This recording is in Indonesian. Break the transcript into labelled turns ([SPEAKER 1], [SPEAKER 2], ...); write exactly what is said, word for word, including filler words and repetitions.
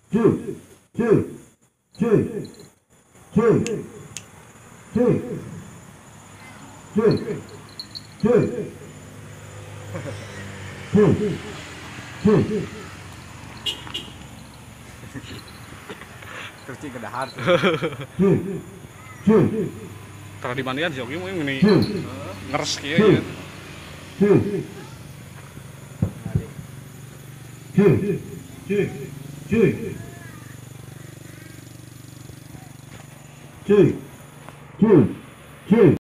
[SPEAKER 1] cuy, cuy, cuy, cuy, cuy, cuy, cuy, cuy, cuy.
[SPEAKER 2] Kucing kedahar.
[SPEAKER 1] Cuy, cuy,
[SPEAKER 3] Tara di mandian sih, oke ini
[SPEAKER 1] cuy,
[SPEAKER 3] ngeres kieu
[SPEAKER 1] cuy,
[SPEAKER 3] ya.
[SPEAKER 1] cuy, cuy, cuy, cuy, cuy, cuy, cuy.